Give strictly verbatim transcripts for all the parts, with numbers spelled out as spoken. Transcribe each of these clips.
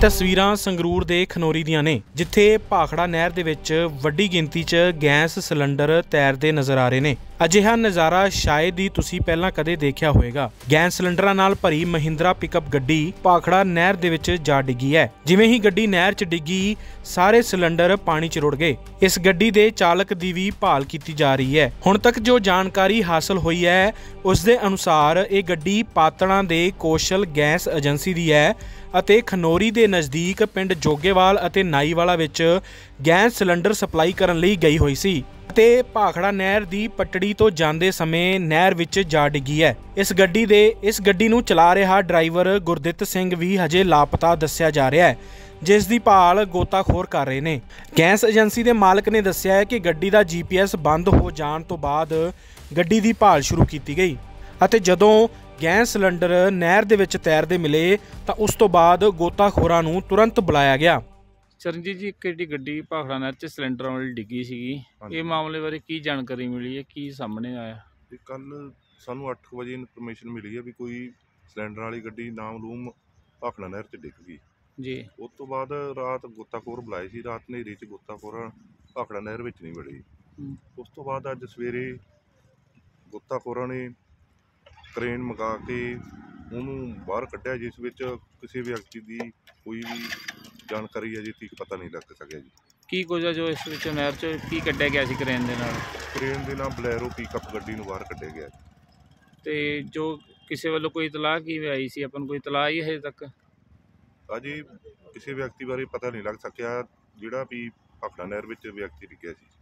तस्वीरां संगरूर दे खनौरी दियां ने, जिथे भाखड़ा नहर दे विच वड्डी गिनती च गैस सिलेंडर तैरते नज़र आ रहे ने। अजिहा नज़ारा शायद ही तुसीं पहलां कदे देखिया होएगा। गैस सिलेंडरां नाल भरी महिंद्रा पिकअप गड्डी भाखड़ा नहर दे विच जा डिग्गी है। जिवें ही गड्डी नहर च डिग्गी, सारे सिलेंडर पानी च रुड़ गए। इस गड्डी दे चालक दी भी भाल कीती जा रही है। हुण तक जो जानकारी हासिल हुई है उस दे अनुसार ये गड्डी पातड़ां दे कौशल गैस एजेंसी दी है ਅਤੇ ਖਨੌਰੀ ਦੇ ਨਜ਼ਦੀਕ ਪਿੰਡ ਜੋਗੇਵਾਲ ਅਤੇ ਨਾਈਵਾਲਾ ਵਿੱਚ ਗੈਸ ਸਿਲੰਡਰ ਸਪਲਾਈ ਕਰਨ ਲਈ ਗਈ ਹੋਈ ਸੀ ਅਤੇ ਭਾਖੜਾ ਨਹਿਰ ਦੀ ਪਟੜੀ ਤੋਂ ਜਾਂਦੇ ਸਮੇਂ ਨਹਿਰ ਵਿੱਚ ਜਾ ਡਿੱਗੀ ਹੈ। ਇਸ ਗੱਡੀ ਦੇ ਇਸ ਗੱਡੀ ਨੂੰ ਚਲਾ ਰਿਹਾ ਡਰਾਈਵਰ ਗੁਰਦਿੱਤ ਸਿੰਘ ਵੀ ਹਜੇ ਲਾਪਤਾ ਦੱਸਿਆ ਜਾ ਰਿਹਾ ਹੈ, ਜਿਸ ਦੀ ਭਾਲ ਗੋਤਾਖੋਰ ਕਰ ਰਹੇ ਨੇ। ਗੈਸ ਏਜੰਸੀ ਦੇ ਮਾਲਕ ਨੇ ਦੱਸਿਆ ਹੈ ਕਿ ਗੱਡੀ ਦਾ ਜੀ ਪੀ ਐਸ ਬੰਦ ਹੋ ਜਾਣ ਤੋਂ ਬਾਅਦ ਗੱਡੀ ਦੀ ਭਾਲ ਸ਼ੁਰੂ ਕੀਤੀ ਗਈ ਅਤੇ ਜਦੋਂ गैस सिलेंडर नहर दे विच तैरते मिले तो उस तो बाद गोताखोरां नूं तुरंत बुलाया गया। चरणजीत जी, एक गड्डी भाखड़ा नहर च सिलेंडर वाली डिग्गी सीगी, ये मामले बारे की जानकारी मिली है, की सामने आया? कल सानू अठ बजे इनफॉर्मेशन मिली है भी कोई सिलेंडर वाली गड्डी नामलूम भाखड़ा नहर च डिग गई जी। उस तो बाद रात गोताखोर बुलाए सी, रात नेरी च गोताखोर भाखड़ा नहर विच नहीं वड़े। उस तो बाद अज सवेरे गोताखोरां ने क्रेन मंगा के उन्होंने बाहर कढ़िया, जिस विच किसी व्यक्ति की कोई भी जानकारी अजे तक पता नहीं लग सकिया जी। की कुछ जो इस विच नहर च की कढ़िया गया सी क्रेन दे नाल? क्रेन दे नाल बलैरो पिकअप गड्डी नूं बाहर कढ़िया गया। ते जो किसी वालों कोई इतलाह की आई सी, अपन कोई इतलाह ही है तक अजे किसी व्यक्ति बारे पता नहीं लग सकिया, जिहड़ा भी भाखड़ा नहर विच व्यक्ति डिग्गिया सी।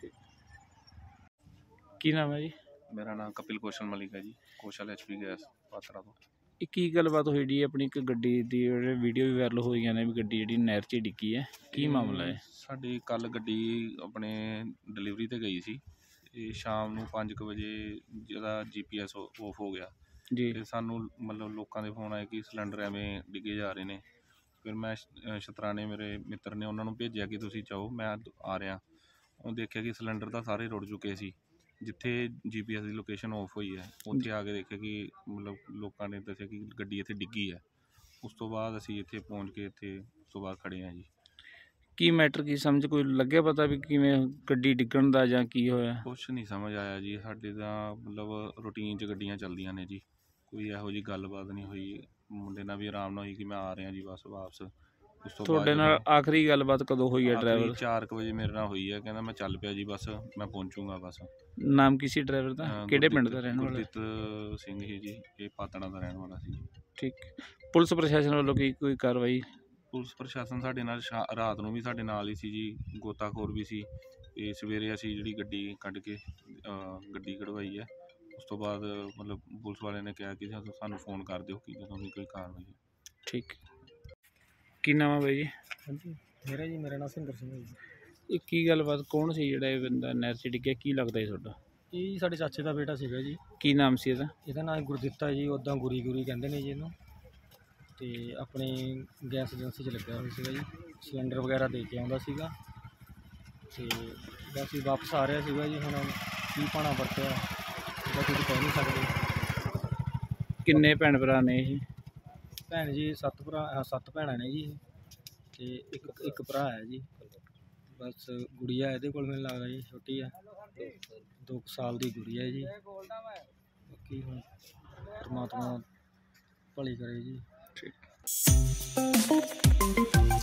ठीक, की नाम है जी? मेरा नाम कपिल कौशल मलिक है जी, कौशल एच पी गैस पात्रा तो। की गलबात हुई जी अपनी एक गड्डी दी वीडियो भी वायरल हुई ने भी गड्डी जी नहर च डिग्गी है, की मामला है? साडी कल गड्डी अपने डिलीवरी ते गई सी, शाम नूं पाँच बजे जिहदा जी पी एस ऑफ हो गया जी। ते सानू मतलब लोगों के फोन आए कि सिलेंडर एवें डिगे जा रहे हैं। फिर मैं शतराने मेरे मित्र ने उन्होंने भेजा कि तुसीं जाओ, मैं आ रहा। उन्हें देखा कि सिलेंडर तो सारे रुड़ चुके सी, जिथे जी पी एस की लोकेशन ऑफ हुई है उत्थे आके देखा कि मतलब लोगों ने दस्सिया कि गड्डी इत्थे डिग्गी है। उस तो बाद असीं इत्थे पहुँच के इत्थे उस तो बाद खड़े हैं जी। की मैटर की समझ कोई लगे पता भी किवें गड्डी डिग्गण दा जां की होया? कुछ नहीं समझ आया जी। साडे तां मतलब रूटीन च गड्डियां चलदियां ने जी, कोई इहो जी गलबात नहीं हुई। मुंडे नाल भी आराम नाल हुई कि मैं आ रहा जी बस वापस। उस तो तुहाडे नाल आखिरी गलबात कदों हुई है? ड्राइवर चार बजे मेरे नाल हुई है, कहना मैं चल पिया जी बस मैं पहुँचूँगा बस। नाम की सी ड्राइवर दा? किहड़े पिंड दा रहण वाला? गुरदित सिंह ही जी, ये पातड़ा दा रहण वाला सी। ठीक, पुलिस प्रशासन वालों की कोई कार्रवाई? पुलिस प्रशासन साडे नाल रात नूं भी साडे नाल ही सी जी, गोताखोर भी सी। ते सवेरे असीं जिहड़ी गड्डी कढ के गड्डी कढवाई है, उस तो बाद मतलब पुलिस वाले ने कहा कि सानूं फोन कर दिओ कि जदों भी कोई कार्रवाई। ठीक, की नाम है भाई जी? हाँ जी, मेरा जी मेरा नाम सिंगर सिंह है जी। ਇਹ ਕੀ ਗੱਲਬਾਤ ਕੌਣ ਸੀ ਜਿਹੜਾ ਇਹ ਬੰਦਾ ਨਹਿਰ 'ਚ ਡਿੱਗਿਆ, ਕੀ ਲੱਗਦਾ ਜੀ ਤੁਹਾਡਾ? ਇਹ ਜੀ ਸਾਡੇ ਚਾਚੇ ਦਾ ਬੇਟਾ ਸੀਗਾ ਜੀ। ਕੀ ਨਾਮ ਸੀ ਇਹਦਾ? ਇਹਦਾ ਨਾਮ ਗੁਰਦਿੱਤਾ ਜੀ, ਉੱਦਾਂ ਗੁਰੀ ਗੁਰੀ ਕਹਿੰਦੇ ਨੇ ਜੀ ਇਹਨੂੰ। ਤੇ ਆਪਣੇ ਗੈਸ ਏਜੰਸੀ 'ਚ ਲੱਗਿਆ ਹੋਇਆ ਸੀਗਾ ਜੀ, ਸਿਲੰਡਰ ਵਗੈਰਾ ਦੇ ਕੇ ਆਉਂਦਾ ਸੀਗਾ ਤੇ ਬਸ ਹੀ ਵਾਪਸ ਆ ਰਿਹਾ ਸੀਗਾ ਜੀ। ਹੁਣ ਕੀ ਪਾਣਾ ਵਰਤਿਆ ਇਹਦਾ ਕੁਝ ਕਹਿ ਨਹੀਂ ਸਕਦੇ। ਕਿੰਨੇ ਭੈਣ ਭਰਾ ਨੇ ਇਹ? ਭੈਣ ਜੀ ਸੱਤ ਭਰਾ ਸੱਤ ਭੈਣਾਂ ਨੇ ਜੀ ਤੇ ਇੱਕ ਇੱਕ ਭਰਾ ਹੈ ਜੀ। बस गुड़िया ये को लगता जी छोटी है, दो साल की गुड़िया है जी। बाकी हम परमात्मा भली करे जी। ठीक।